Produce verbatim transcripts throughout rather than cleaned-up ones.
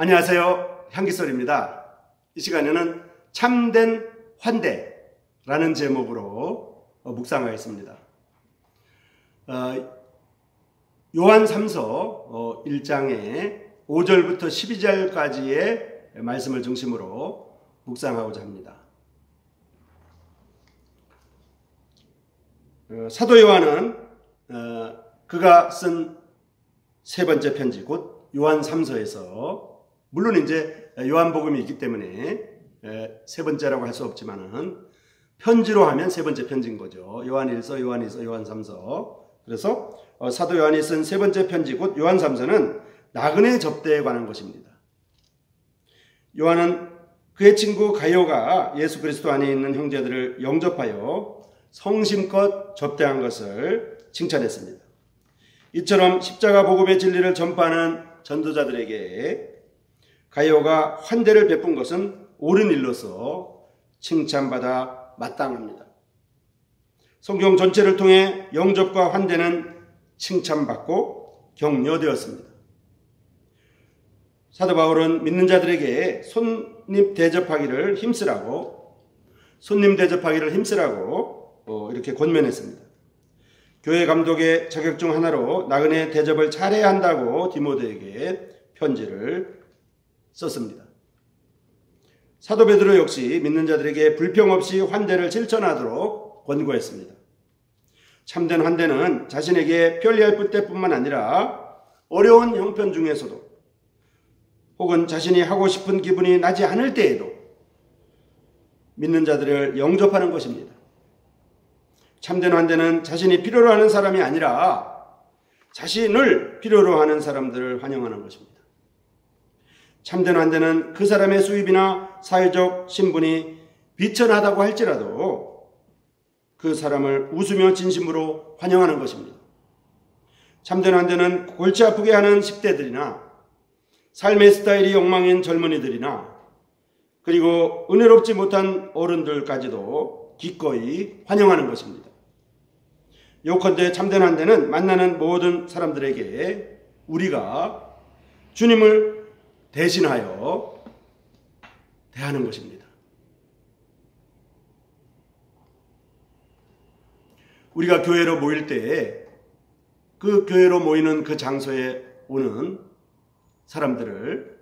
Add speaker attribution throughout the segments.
Speaker 1: 안녕하세요. 향기솔입니다. 이 시간에는 참된 환대라는 제목으로 묵상하겠습니다. 요한 삼 서 일 장의 오 절부터 십이 절까지의 말씀을 중심으로 묵상하고자 합니다. 사도 요한은 그가 쓴 세 번째 편지, 곧 요한 삼 서에서, 물론 이제 요한복음이 있기 때문에 세 번째라고 할 수 없지만은 편지로 하면 세 번째 편지인 거죠. 요한 일 서, 요한 이 서, 요한 삼 서. 그래서 사도 요한이 쓴 세 번째 편지, 곧 요한 삼 서는 나그네 접대에 관한 것입니다. 요한은 그의 친구 가요가 예수 그리스도 안에 있는 형제들을 영접하여 성심껏 접대한 것을 칭찬했습니다. 이처럼 십자가 복음의 진리를 전파하는 전도자들에게 가요가 환대를 베푼 것은 옳은 일로서 칭찬받아 마땅합니다. 성경 전체를 통해 영접과 환대는 칭찬받고 격려되었습니다. 사도 바울은 믿는 자들에게 손님 대접하기를 힘쓰라고 손님 대접하기를 힘쓰라고 이렇게 권면했습니다. 교회 감독의 자격 중 하나로 나그네 대접을 잘해야 한다고 디모데에게 편지를 썼습니다. 사도 베드로 역시 믿는 자들에게 불평 없이 환대를 실천하도록 권고했습니다. 참된 환대는 자신에게 편리할 때뿐만 아니라 어려운 형편 중에서도, 혹은 자신이 하고 싶은 기분이 나지 않을 때에도 믿는 자들을 영접하는 것입니다. 참된 환대는 자신이 필요로 하는 사람이 아니라 자신을 필요로 하는 사람들을 환영하는 것입니다. 참된 환대는 그 사람의 수입이나 사회적 신분이 비천하다고 할지라도 그 사람을 웃으며 진심으로 환영하는 것입니다. 참된 환대는 골치 아프게 하는 십 대들이나 삶의 스타일이 엉망인 젊은이들이나 그리고 은혜롭지 못한 어른들까지도 기꺼이 환영하는 것입니다. 요컨대 참된 환대는 만나는 모든 사람들에게 우리가 주님을 대신하여 대하는 것입니다. 우리가 교회로 모일 때에 그 교회로 모이는 그 장소에 오는 사람들을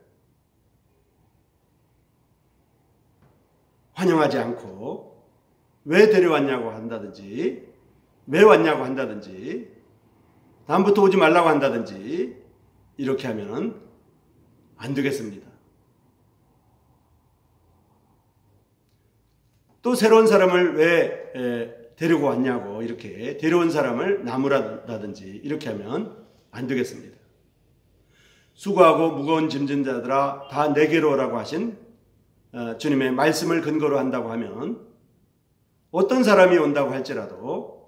Speaker 1: 환영하지 않고 왜 데려왔냐고 한다든지, 왜 왔냐고 한다든지, 다음부터 오지 말라고 한다든지 이렇게 하면 안 되겠습니다. 또 새로운 사람을 왜 데리고 왔냐고 이렇게 데려온 사람을 나무라든지 이렇게 하면 안 되겠습니다. 수고하고 무거운 짐진 자들아 다 내게로 오라고 하신 주님의 말씀을 근거로 한다고 하면 어떤 사람이 온다고 할지라도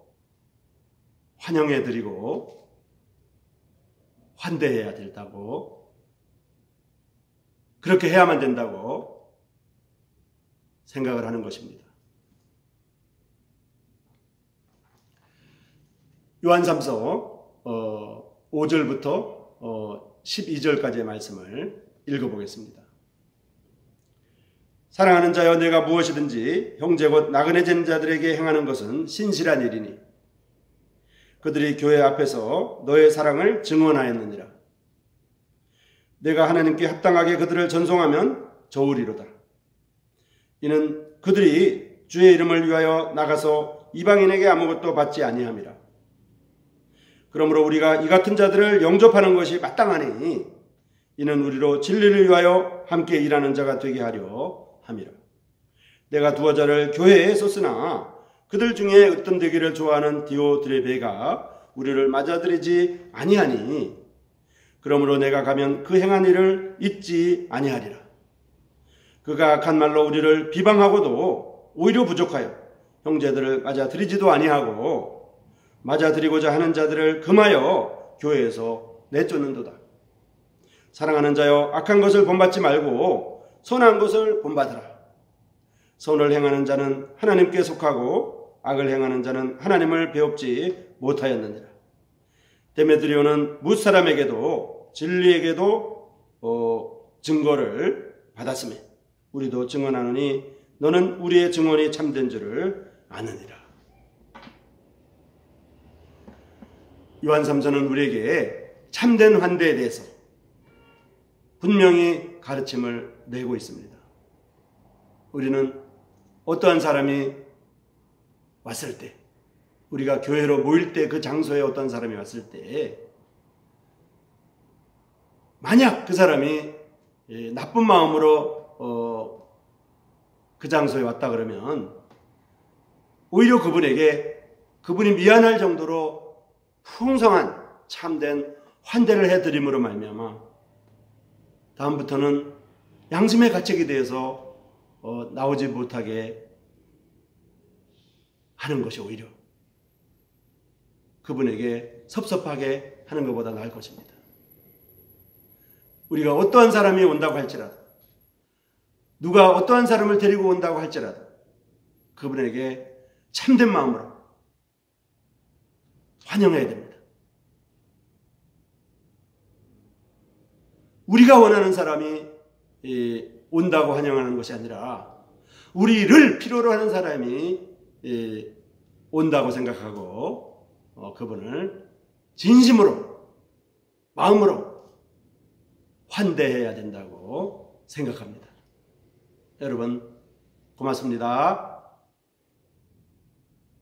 Speaker 1: 환영해드리고 환대해야 된다고, 그렇게 해야만 된다고 생각을 하는 것입니다. 요한 삼 서 오 절부터 십이 절까지의 말씀을 읽어보겠습니다. 사랑하는 자여, 내가 무엇이든지 형제 곧 나그네 된 자들에게 행하는 것은 신실한 일이니 그들이 교회 앞에서 너의 사랑을 증언하였느니라. 내가 하나님께 합당하게 그들을 전송하면 좋으리로다. 이는 그들이 주의 이름을 위하여 나가서 이방인에게 아무것도 받지 아니함이라. 그러므로 우리가 이 같은 자들을 영접하는 것이 마땅하니 이는 우리로 진리를 위하여 함께 일하는 자가 되게 하려 함이라. 내가 두어 자를 교회에 썼으나 그들 중에 으뜸 되기를 좋아하는 디오드레베가 우리를 맞아들이지 아니하니 그러므로 내가 가면 그 행한 일을 잊지 아니하리라. 그가 악한 말로 우리를 비방하고도 오히려 부족하여 형제들을 맞아들이지도 아니하고 맞아들이고자 하는 자들을 금하여 교회에서 내쫓는도다. 사랑하는 자여, 악한 것을 본받지 말고 선한 것을 본받으라. 선을 행하는 자는 하나님께 속하고 악을 행하는 자는 하나님을 배웁지 못하였느니라. 데메드리오는 무사람에게도 진리에게도 어, 증거를 받았으며 우리도 증언하노니 너는 우리의 증언이 참된 줄을 아느니라. 요한 삼 서는 우리에게 참된 환대에 대해서 분명히 가르침을 내고 있습니다. 우리는 어떠한 사람이 왔을 때, 우리가 교회로 모일 때 그 장소에 어떤 사람이 왔을 때 만약 그 사람이 나쁜 마음으로 어, 그 장소에 왔다 그러면 오히려 그분에게 그분이 미안할 정도로 풍성한 참된 환대를 해드림으로 말미암아 다음부터는 양심의 가책에 대해서 어, 나오지 못하게 하는 것이 오히려 그분에게 섭섭하게 하는 것보다 나을 것입니다. 우리가 어떠한 사람이 온다고 할지라도, 누가 어떠한 사람을 데리고 온다고 할지라도 그분에게 참된 마음으로 환영해야 됩니다. 우리가 원하는 사람이 온다고 환영하는 것이 아니라 우리를 필요로 하는 사람이 온다고 생각하고 그분을 진심으로, 마음으로 환대해야 된다고 생각합니다. 여러분, 고맙습니다.